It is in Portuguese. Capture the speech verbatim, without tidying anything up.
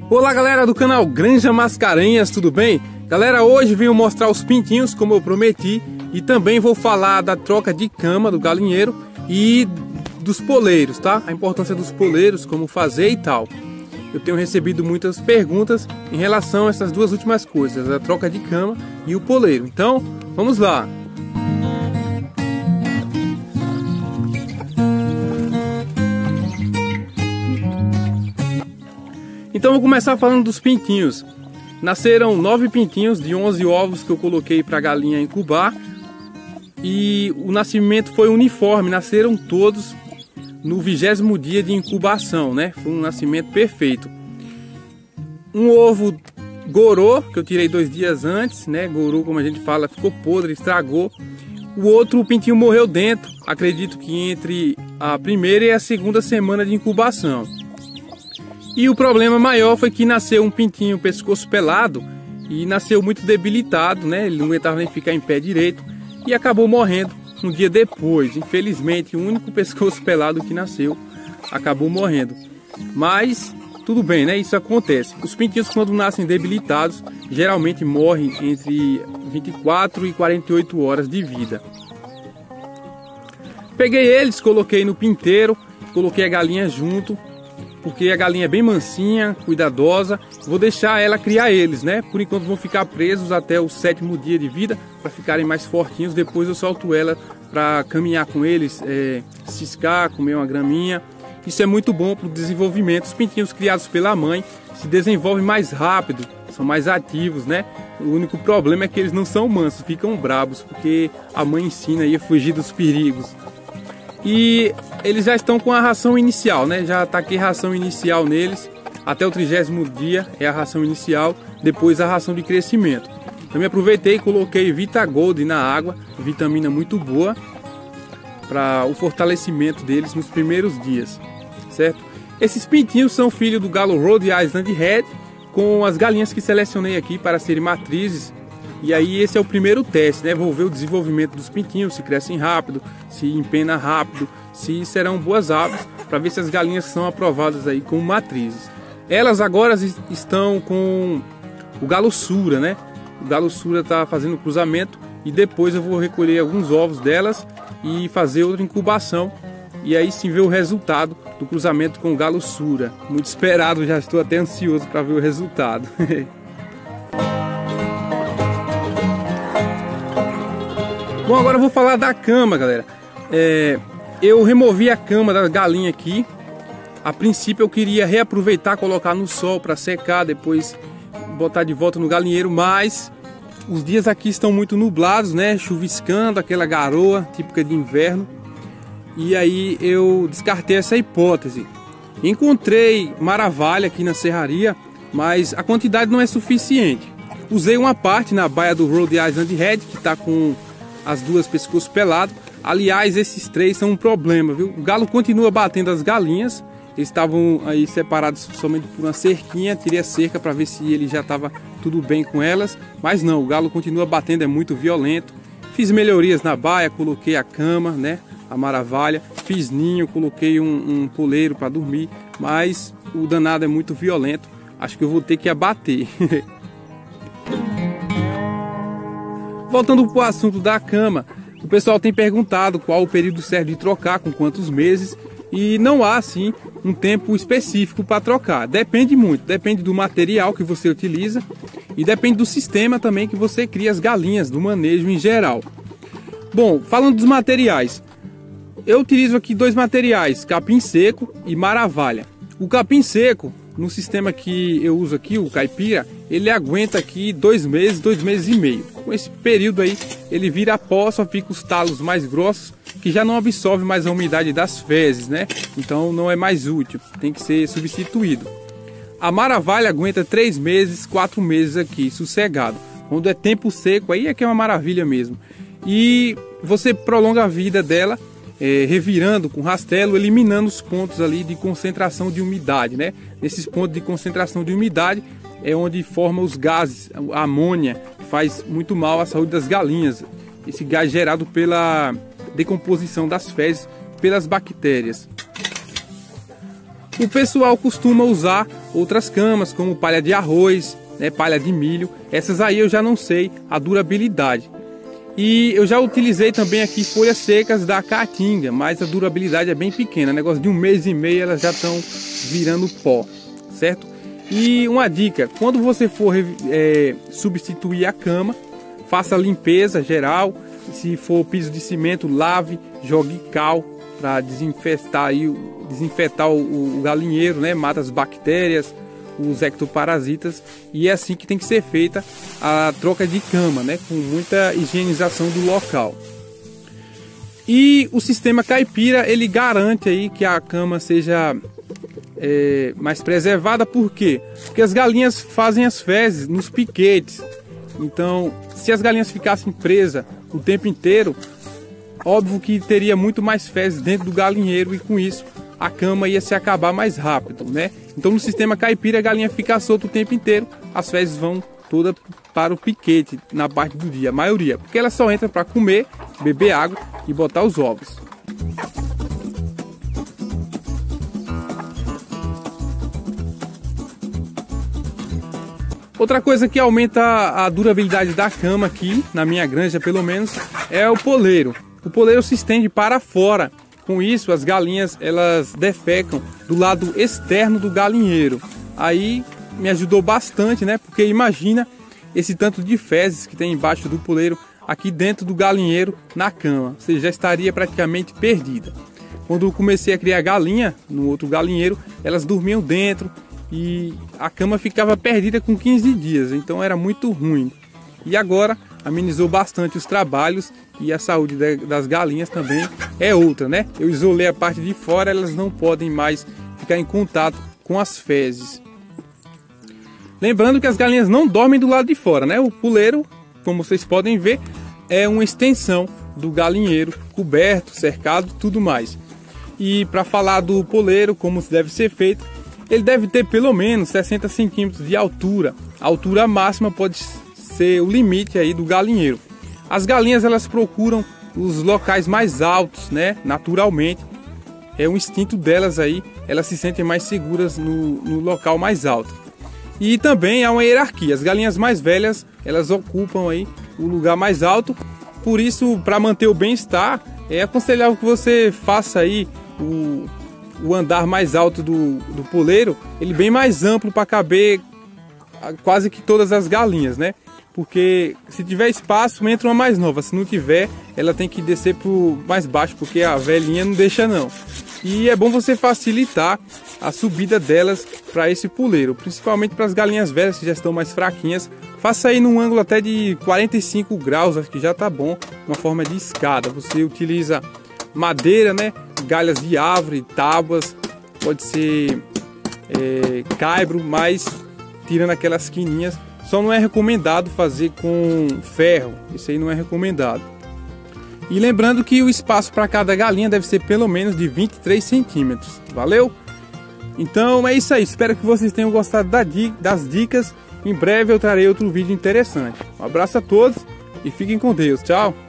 Olá galera do canal Granja Mascarenhas, tudo bem? Galera, hoje venho mostrar os pintinhos como eu prometi e também vou falar da troca de cama do galinheiro e dos poleiros, tá? A importância dos poleiros, como fazer e tal. Eu tenho recebido muitas perguntas em relação a essas duas últimas coisas, a troca de cama e o poleiro. Então, vamos lá! Então vou começar falando dos pintinhos. Nasceram nove pintinhos de onze ovos que eu coloquei para a galinha incubar. E o nascimento foi uniforme, nasceram todos no vigésimo dia de incubação, né? Foi um nascimento perfeito. Um ovo gorou, que eu tirei dois dias antes, né? Gorou, como a gente fala, ficou podre, estragou. O outro, o pintinho morreu dentro, acredito que entre a primeira e a segunda semana de incubação. E o problema maior foi que nasceu um pintinho pescoço pelado e nasceu muito debilitado, né? Ele não aguentava nem ficar em pé direito e acabou morrendo um dia depois. Infelizmente, o único pescoço pelado que nasceu acabou morrendo. Mas tudo bem, né? Isso acontece. Os pintinhos, quando nascem debilitados, geralmente morrem entre vinte e quatro e quarenta e oito horas de vida. Peguei eles, coloquei no pinteiro, coloquei a galinha junto, porque a galinha é bem mansinha, cuidadosa. Vou deixar ela criar eles, né? Por enquanto vão ficar presos até o sétimo dia de vida, para ficarem mais fortinhos. Depois eu solto ela para caminhar com eles, é, ciscar, comer uma graminha. Isso é muito bom para o desenvolvimento. Os pintinhos criados pela mãe se desenvolvem mais rápido, são mais ativos, né? O único problema é que eles não são mansos, ficam bravos, porque a mãe ensina aí a fugir dos perigos. E eles já estão com a ração inicial, né? Já taquei ração inicial neles. Até o trigésimo dia é a ração inicial, depois a ração de crescimento. Também aproveitei e coloquei Vitagold na água, vitamina muito boa para o fortalecimento deles nos primeiros dias, certo? Esses pintinhos são filhos do galo Rhode Island Red, com as galinhas que selecionei aqui para serem matrizes. E aí esse é o primeiro teste, né? Vou ver o desenvolvimento dos pintinhos, se crescem rápido, se empena rápido, se serão boas aves, para ver se as galinhas são aprovadas aí como matrizes. Elas agora estão com o galo Sura, né? O galo Sura está fazendo o cruzamento e depois eu vou recolher alguns ovos delas e fazer outra incubação. E aí sim ver o resultado do cruzamento com o galo Sura. Muito esperado, já estou até ansioso para ver o resultado. Bom, agora eu vou falar da cama, galera. É, eu removi a cama da galinha aqui. A princípio eu queria reaproveitar, colocar no sol para secar, depois botar de volta no galinheiro, mas os dias aqui estão muito nublados, né? Chuviscando, aquela garoa típica de inverno. E aí eu descartei essa hipótese. Encontrei maravalha aqui na serraria, mas a quantidade não é suficiente. Usei uma parte na baia do Rhode Island Red, que está com as duas pescoços pelados. Aliás, esses três são um problema, viu? O galo continua batendo as galinhas. Eles estavam aí separados somente por uma cerquinha. Tirei a cerca para ver se ele já estava tudo bem com elas. Mas não, o galo continua batendo, é muito violento. Fiz melhorias na baia, coloquei a cama, né? A maravilha. Fiz ninho, coloquei um, um poleiro para dormir. Mas o danado é muito violento. Acho que eu vou ter que abater. Voltando para o assunto da cama, o pessoal tem perguntado qual o período certo de trocar, com quantos meses, e não há assim um tempo específico para trocar. Depende muito, depende do material que você utiliza e depende do sistema também que você cria as galinhas, do manejo em geral. Bom, falando dos materiais, eu utilizo aqui dois materiais, capim seco e maravalha. O capim seco, no sistema que eu uso aqui, o caipira, ele aguenta aqui dois meses, dois meses e meio. Com esse período aí, ele vira pó, só fica os talos mais grossos, que já não absorve mais a umidade das fezes, né? Então não é mais útil, tem que ser substituído. A maravalha aguenta três meses, quatro meses aqui, sossegado. Quando é tempo seco, aí é que é uma maravilha mesmo. E você prolonga a vida dela, É, revirando com rastelo, eliminando os pontos ali de concentração de umidade, né? Nesses pontos de concentração de umidade é onde forma os gases, a amônia, faz muito mal à saúde das galinhas. Esse gás gerado pela decomposição das fezes pelas bactérias. O pessoal costuma usar outras camas, como palha de arroz, né, palha de milho. Essas aí eu já não sei a durabilidade. E eu já utilizei também aqui folhas secas da caatinga, mas a durabilidade é bem pequena. Negócio de um mês e meio elas já estão virando pó, certo? E uma dica, quando você for é, substituir a cama, faça a limpeza geral. Se for piso de cimento, lave, jogue cal para desinfestar, aí, desinfetar o, o galinheiro, né? Mata as bactérias, os ectoparasitas, e é assim que tem que ser feita a troca de cama, né? Com muita higienização do local. E o sistema caipira, ele garante aí que a cama seja é, mais preservada. Por quê? Porque as galinhas fazem as fezes nos piquetes. Então, se as galinhas ficassem presas o tempo inteiro, óbvio que teria muito mais fezes dentro do galinheiro, e com isso a cama ia se acabar mais rápido, né? Então no sistema caipira a galinha fica solta o tempo inteiro, as fezes vão toda para o piquete na parte do dia, a maioria, porque ela só entra para comer, beber água e botar os ovos. Outra coisa que aumenta a durabilidade da cama aqui, na minha granja pelo menos, é o poleiro. O poleiro se estende para fora. Com isso, as galinhas elas defecam do lado externo do galinheiro. Aí me ajudou bastante, né? Porque imagina esse tanto de fezes que tem embaixo do poleiro aqui dentro do galinheiro na cama. Você já estaria praticamente perdida. Quando eu comecei a criar galinha no outro galinheiro, elas dormiam dentro e a cama ficava perdida com quinze dias. Então era muito ruim. E agora amenizou bastante os trabalhos, e a saúde das galinhas também é outra, né? Eu isolei a parte de fora, elas não podem mais ficar em contato com as fezes. Lembrando que as galinhas não dormem do lado de fora, né? O puleiro, como vocês podem ver, é uma extensão do galinheiro, coberto, cercado, tudo mais. E para falar do poleiro, como deve ser feito, ele deve ter pelo menos sessenta centímetros de altura. A altura máxima pode ser o limite aí do galinheiro. As galinhas elas procuram os locais mais altos, né? Naturalmente, é um instinto delas aí. Elas se sentem mais seguras no, no local mais alto. E também há uma hierarquia. As galinhas mais velhas elas ocupam aí o lugar mais alto. Por isso, para manter o bem-estar, é aconselhável que você faça aí o, o andar mais alto do, do poleiro, ele bem mais amplo para caber quase que todas as galinhas, né? Porque se tiver espaço, entra uma mais nova. Se não tiver, ela tem que descer para mais baixo, porque a velhinha não deixa não. E é bom você facilitar a subida delas para esse puleiro, principalmente para as galinhas velhas que já estão mais fraquinhas. Faça aí num ângulo até de quarenta e cinco graus, acho que já tá bom, uma forma de escada. Você utiliza madeira, né? Galhas de árvore, tábuas, pode ser é, caibro, mas tirando aquelas quininhas. Só não é recomendado fazer com ferro, isso aí não é recomendado. E lembrando que o espaço para cada galinha deve ser pelo menos de vinte e três centímetros. Valeu? Então é isso aí, espero que vocês tenham gostado das dicas. Em breve eu trarei outro vídeo interessante. Um abraço a todos e fiquem com Deus. Tchau!